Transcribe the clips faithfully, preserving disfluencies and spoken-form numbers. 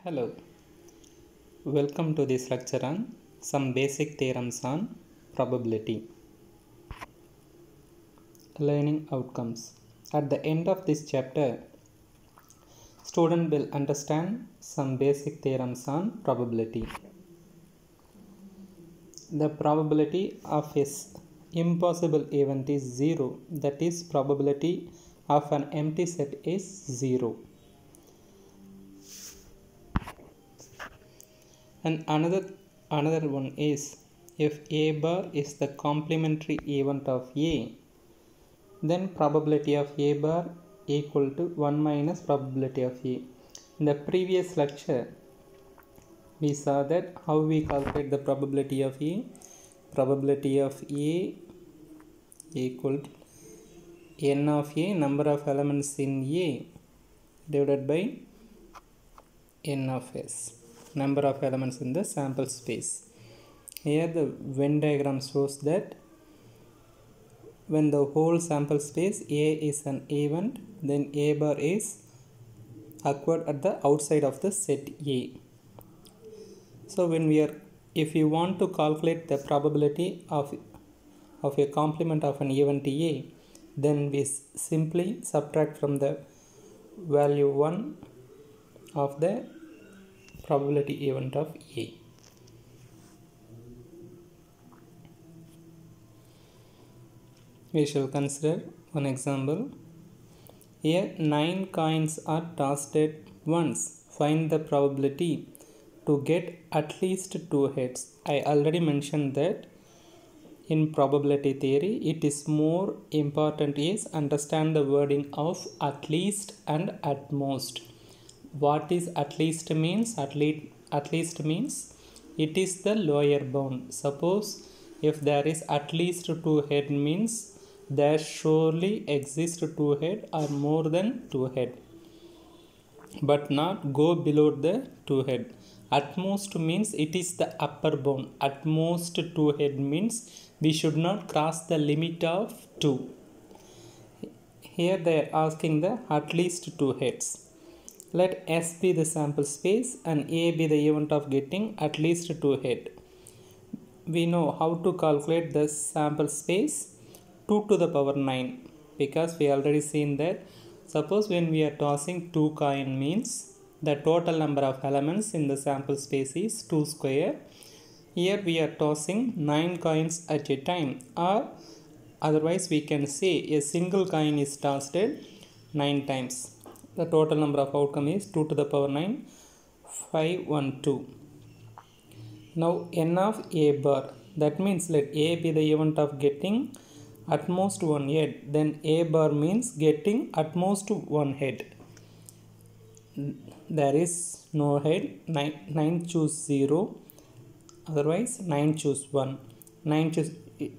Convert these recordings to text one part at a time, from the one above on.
Hello, welcome to this lecture on some basic theorems on probability. Learning outcomes. At the end of this chapter, student will understand some basic theorems on probability. The probability of an impossible event is zero. That is, probability of an empty set is zero. And another another one is, if A bar is the complementary event of A, then probability of A bar equal to one minus probability of A. In the previous lecture, we saw that how we calculate the probability of A. Probability of A equal to n of A, number of elements in A, divided by n of S, number of elements in the sample space. Here the Venn diagram shows that when the whole sample space A is an event, then A bar is occurred at the outside of the set A. So when we are, if you want to calculate the probability of of a complement of an event A, then we simply subtract from the value one of the probability event of A. We shall consider one example. Here nine coins are tossed at once. Find the probability to get at least two heads. I already mentioned that in probability theory it is more important is understand the wording of at least and at most. What is at least means? At least, at least means it is the lower bound. Suppose if there is at least two head means there surely exists two head or more than two head, but not go below the two head. At most means it is the upper bound. At most two head means we should not cross the limit of two. Here they are asking the at least two heads. Let S be the sample space and A be the event of getting at least two head. We know how to calculate the sample space, two to the power nine, because we already seen that suppose when we are tossing two coin means the total number of elements in the sample space is two square. Here we are tossing nine coins at a time, or otherwise we can say a single coin is tossed nine times. The total number of outcome is two to the power nine, five one two. Now n of A bar, that means let A be the event of getting at most one head, then A bar means getting at most one head. There is no head, nine, nine choose zero, otherwise nine choose one. nine choose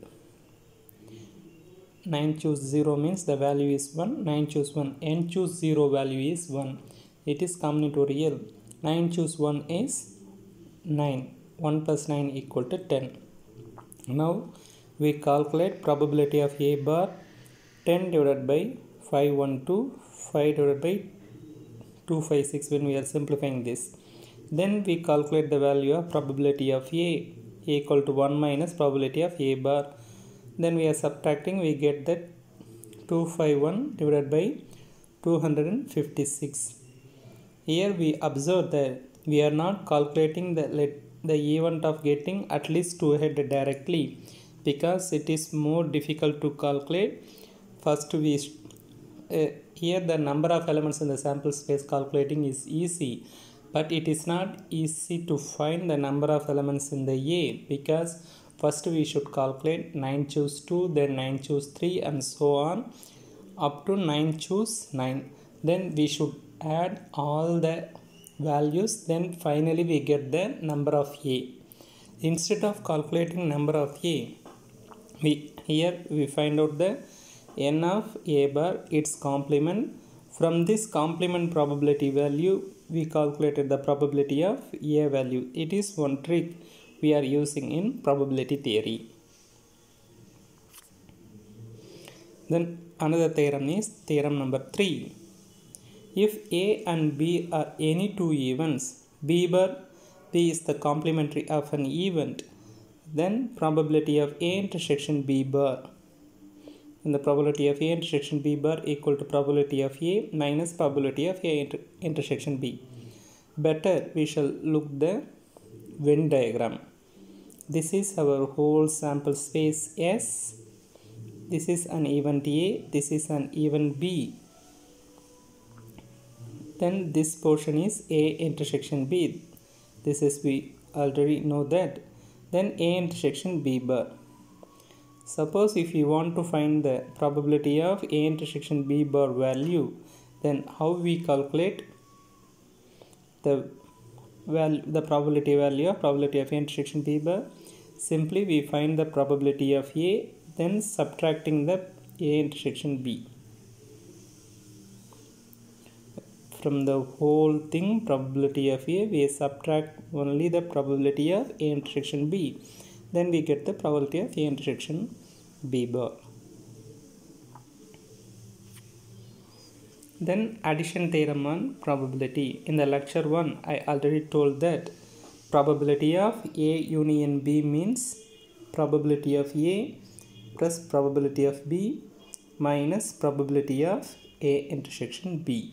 nine choose zero means the value is one, nine choose one, n choose zero value is one. It is common into real. nine choose one is nine. one plus nine equal to ten. Now we calculate probability of A bar, ten divided by five one two, five divided by two five six when we are simplifying this. Then we calculate the value of probability of A equal to one minus probability of A bar. Then we are subtracting, we get that two hundred fifty-one divided by two hundred fifty-six. Here we observe that we are not calculating the, the event of getting at least two head directly, because it is more difficult to calculate. First we uh, here the number of elements in the sample space calculating is easy, but it is not easy to find the number of elements in the A, because first we should calculate nine choose two, then nine choose three, and so on up to nine choose nine. Then we should add all the values, then finally we get the number of A. Instead of calculating number of A, we here we find out the n of A bar, its complement. From this complement probability value we calculated the probability of A value. It is one trick we are using in probability theory. Then another theorem is theorem number three. If A and B are any two events, B bar, B is the complementary of an event, then probability of A intersection B bar. And the probability of A intersection B bar equal to probability of A minus probability of A inter intersection B. Better we shall look the Venn diagram. This is our whole sample space S. This is an event A, this is an event B. Then this portion is A intersection B. This is, we already know that. Then A intersection B bar. Suppose if you want to find the probability of A intersection B bar value, then how we calculate the value, the probability value of probability of A intersection B bar? Simply we find the probability of A, then subtracting the A intersection B. From the whole thing, probability of A, we subtract only the probability of A intersection B. Then we get the probability of A intersection B bar. Then addition theorem on probability. In the lecture one, I already told that probability of A union B means probability of A plus probability of B minus probability of A intersection B.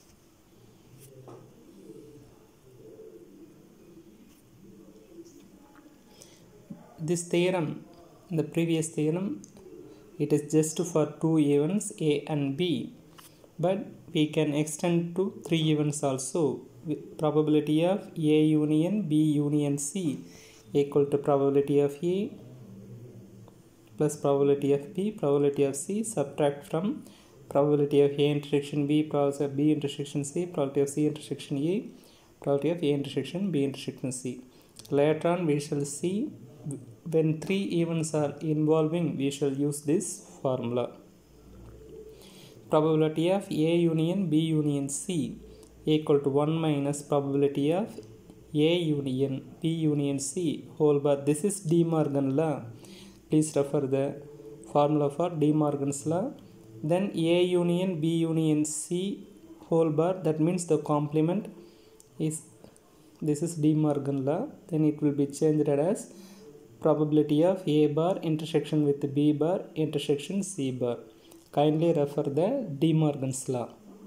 This theorem, the previous theorem, it is just for two events A and B, but we can extend to three events also. Probability of A union B union C equal to probability of A plus probability of B, probability of C, subtract from probability of A intersection B, probability of B intersection C, probability of C intersection A, probability of A intersection B intersection C. Later on we shall see, when three events are involving, we shall use this formula. Probability of A union B union C equal to one minus probability of A union B union C whole bar. This is De Morgan law. Please refer the formula for De Morgan's law. Then A union B union C whole bar, that means the complement is, this is De Morgan law. Then it will be changed as probability of A bar intersection with B bar intersection C bar. Kindly refer the De Morgan's law.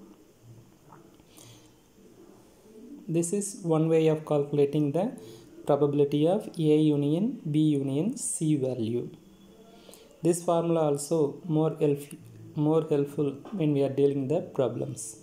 This is one way of calculating the probability of A union B union C value. This formula also more help, more helpful when we are dealing the problems.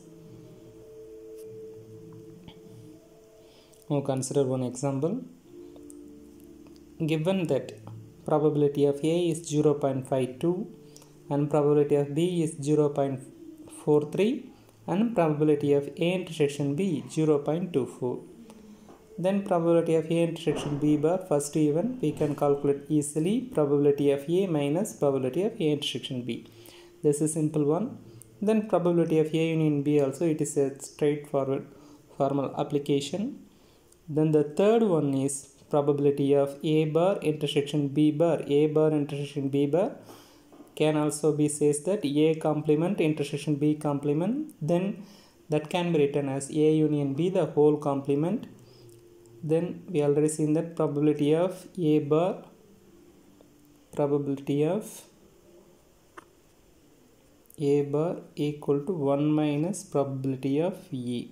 Now consider one example. Given that probability of A is zero point five two and probability of B is zero point four three and probability of A intersection B zero point two four. Then probability of A intersection B bar, first event, we can calculate easily probability of A minus probability of A intersection B. This is simple one. Then probability of A union B also, it is a straightforward formal application. Then the third one is probability of A bar intersection B bar. A bar intersection B bar can also be says that A complement intersection B complement. Then that can be written as A union B, the whole complement. Then we already seen that probability of A bar, probability of A bar equal to one minus probability of A.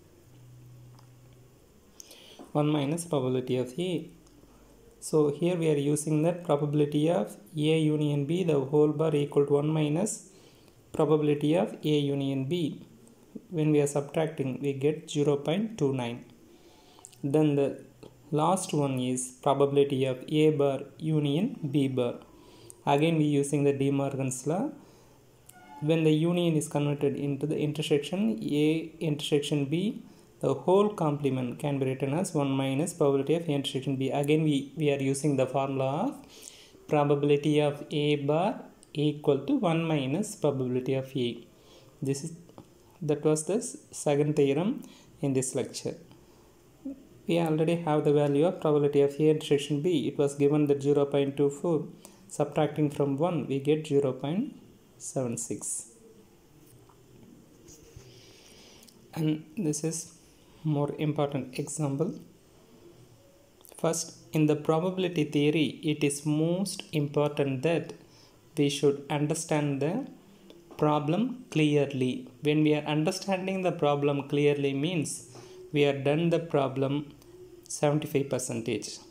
one minus probability of A. So here we are using that probability of A union B, the whole bar equal to one minus probability of A union B. When we are subtracting, we get zero point two nine. Then the last one is probability of A bar union B bar. Again we using the De Morgan's law. When the union is converted into the intersection A intersection B, the whole complement can be written as one minus probability of A intersection B. Again we, we are using the formula of probability of A bar equal to one minus probability of A. This is, that was the second theorem in this lecture. We already have the value of probability of A intersection B. It was given that zero point two four. Subtracting from one, we get zero point seven six. And this is more important example. First, in the probability theory, it is most important that we should understand the problem clearly. When we are understanding the problem clearly means we are done the problem seventy-five percent.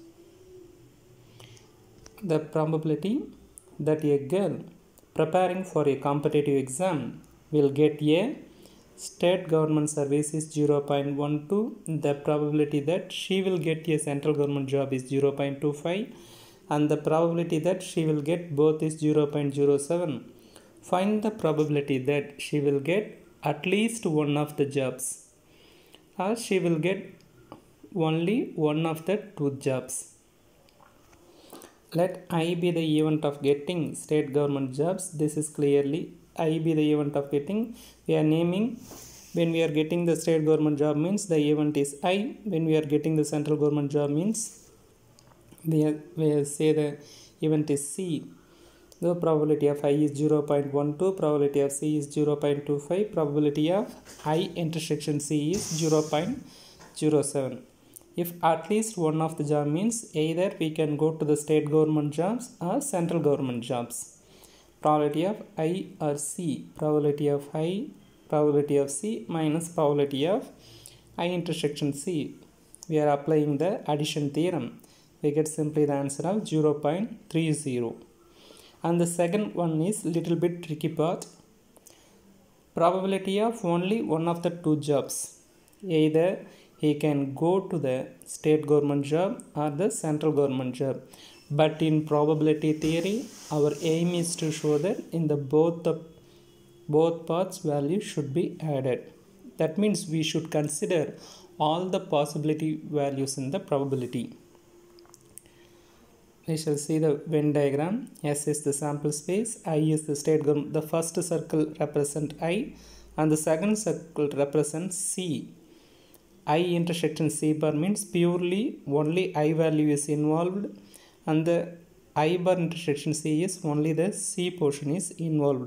The probability that a girl preparing for a competitive exam will get a state government service is zero point one two. The probability that she will get a central government job is zero point two five, and the probability that she will get both is zero point zero seven. Find the probability that she will get at least one of the jobs, or she will get only one of the two jobs. Let I be the event of getting state government jobs. This is clearly I be the event of getting. We are naming when we are getting the state government job means the event is I. When we are getting the central government job means we, are, we say the event is C. The probability of I is zero point one two, probability of C is zero point two five, probability of I intersection C is zero point zero seven. If at least one of the job means either we can go to the state government jobs or central government jobs. Probability of I or C, probability of I, probability of C minus probability of I intersection C. We are applying the addition theorem. We get simply the answer of zero point three zero. And the second one is little bit tricky part. Probability of only one of the two jobs. Either he can go to the state government job or the central government job. But in probability theory, our aim is to show that in the both the both paths value should be added. That means we should consider all the possibility values in the probability. We shall see the Venn diagram. S is the sample space, I is the state government. The first circle represents I and the second circle represents C. I intersection C bar means purely only I value is involved, and the I bar intersection C is only the C portion is involved.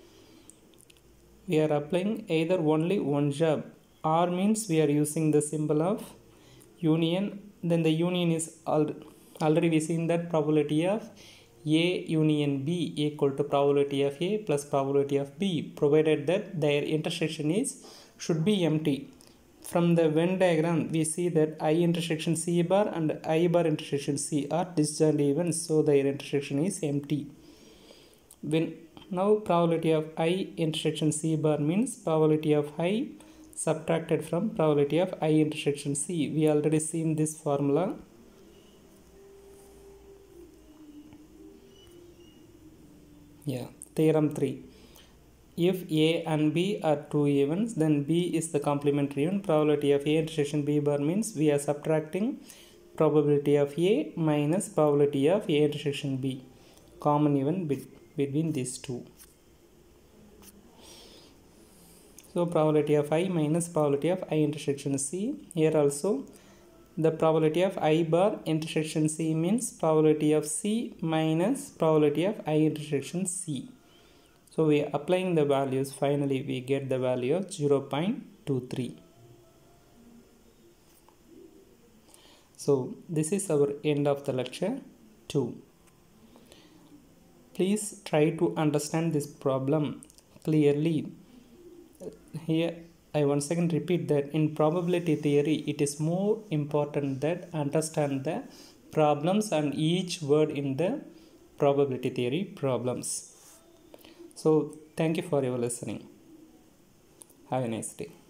We are applying either only one job. R means we are using the symbol of union. Then the union is already we seen that probability of A union B equal to probability of A plus probability of B, provided that their intersection is should be empty. From the Venn diagram, we see that I intersection C bar and I bar intersection C are disjoint events, so their intersection is empty. When now probability of I intersection C bar means probability of I subtracted from probability of I intersection C. We already seen this formula. Yeah, theorem three. If A and B are two events, then B is the complementary event. Probability of A intersection B bar means we are subtracting probability of A minus probability of A intersection B, common event be between these two. So probability of I minus probability of I intersection C. Here also the probability of I bar intersection C means probability of C minus probability of I intersection C. So we are applying the values. Finally we get the value of zero point two three. So this is our end of the lecture two. Please try to understand this problem clearly. Here I once again repeat that in probability theory it is more important that understand the problems and each word in the probability theory problems. So thank you for your listening. Have a nice day.